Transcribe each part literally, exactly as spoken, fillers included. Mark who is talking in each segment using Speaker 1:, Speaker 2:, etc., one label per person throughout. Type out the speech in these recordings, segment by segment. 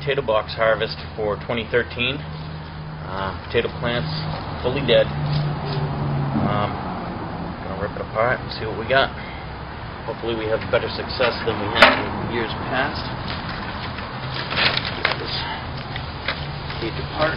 Speaker 1: potato box harvest for twenty thirteen. Uh, potato plants fully dead. Um, gonna rip it apart and see what we got. Hopefully we have better success than we had in years past. Get this cage apart.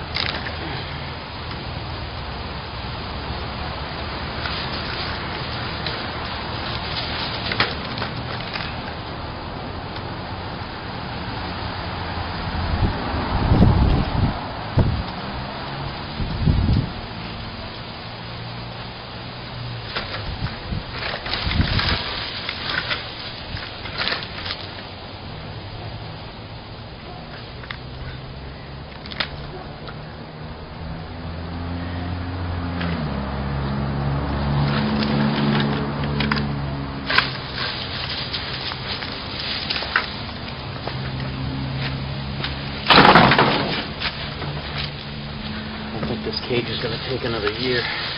Speaker 1: I think this cage is going to take another year.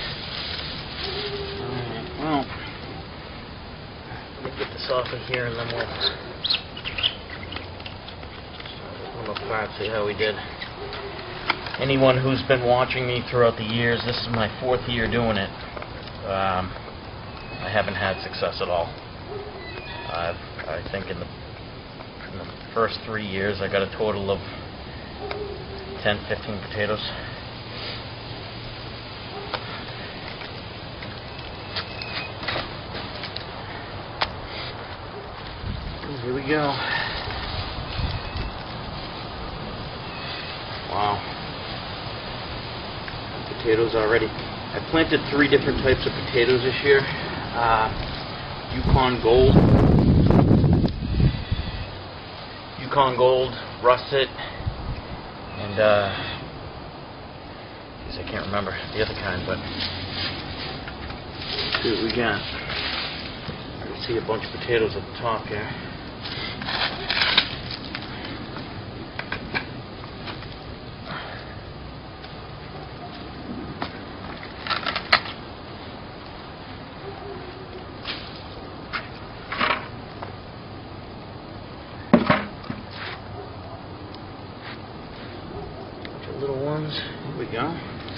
Speaker 1: Alright, well, let me get this off of here and then we'll start it apart, see how we did. Anyone who's been watching me throughout the years, this is my fourth year doing it. Um, I haven't had success at all. I've, I think in the, in the first three years I got a total of ten, fifteen potatoes. Here we go. Wow. Potatoes already. I planted three different types of potatoes this year. Uh, Yukon Gold, Yukon Gold, Russet, and uh, I can't remember the other kind, but let's see what we got. I can see a bunch of potatoes at the top here. Little ones. Here we go.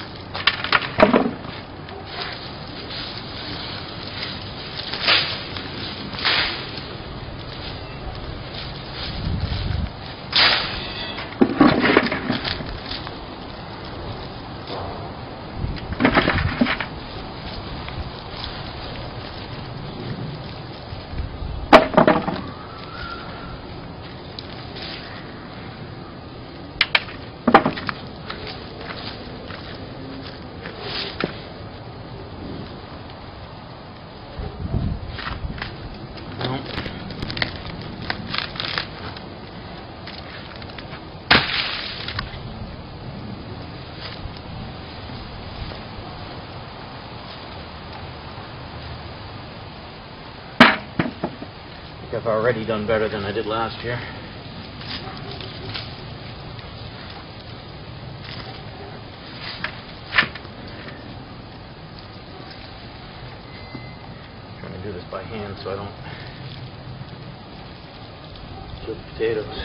Speaker 1: I've already done better than I did last year. I'm trying to do this by hand so I don't kill the potatoes.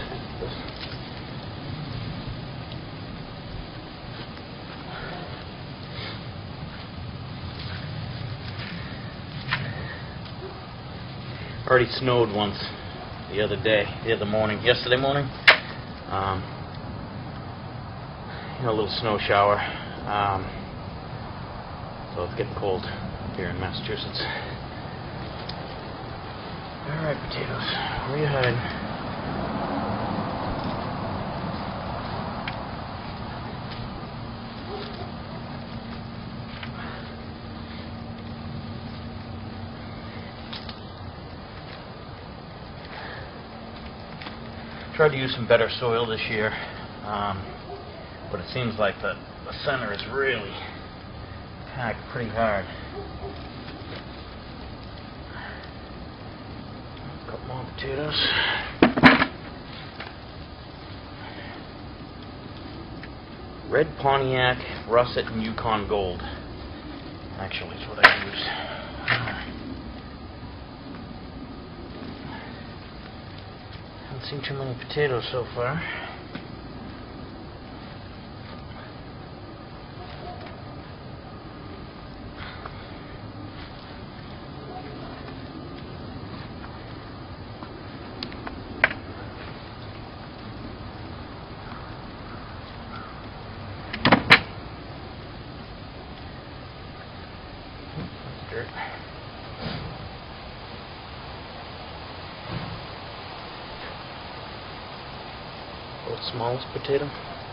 Speaker 1: Already snowed once the other day, the other morning, yesterday morning. Um, you know, a little snow shower. Um, so it's getting cold here in Massachusetts. All right, potatoes, where are you hiding? Tried to use some better soil this year, um, but it seems like the, the center is really packed pretty hard. A couple more potatoes. Red Pontiac, Russet, and Yukon Gold. Actually, is what I use. Haven't seen too many potatoes so far. World's smallest potato.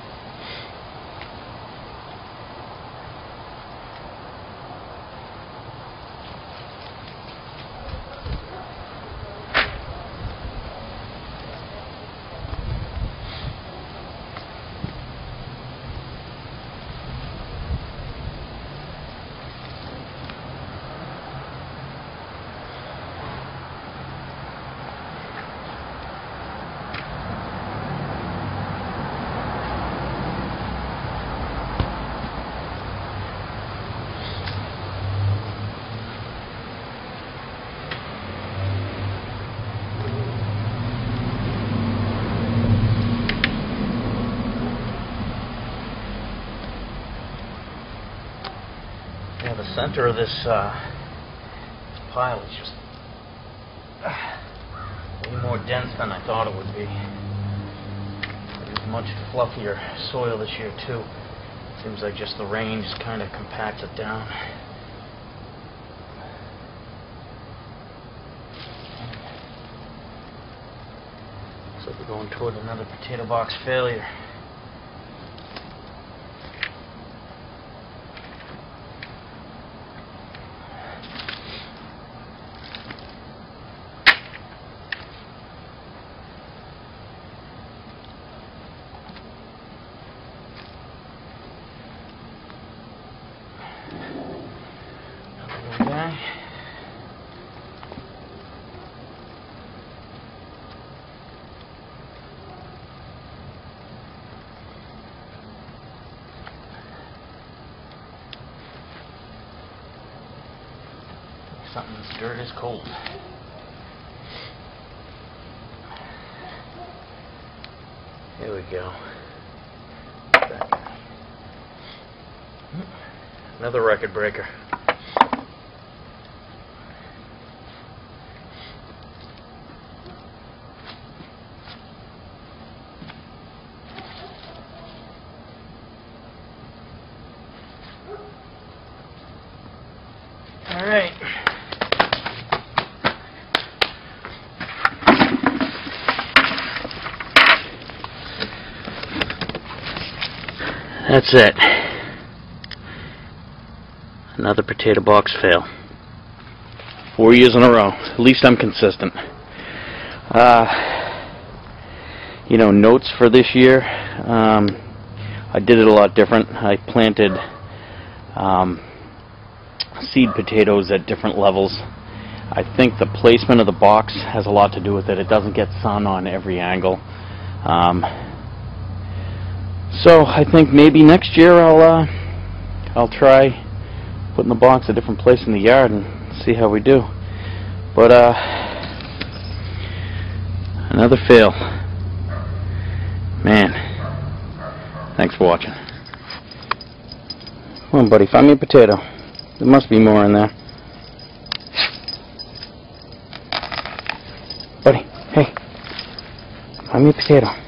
Speaker 1: Yeah, the center of this, uh, this pile is just uh, way more dense than I thought it would be. There's much fluffier soil this year too. Seems like just the rain just kind of compacts it down. So we're going toward another potato box failure. Okay. Something in this dirt is cold. Here we go. Another record breaker. All right. That's it. Another potato box fail. Four years in a row. At least I'm consistent. Uh, you know, notes for this year. Um, I did it a lot different. I planted um, seed potatoes at different levels. I think the placement of the box has a lot to do with it. It doesn't get sun on every angle. Um, so I think maybe next year I'll uh, I'll try putting the box a different place in the yard and see how we do. But uh, another fail. Man, thanks for watching. Come on, buddy, find me a potato. There must be more in there. Buddy, hey, find me a potato.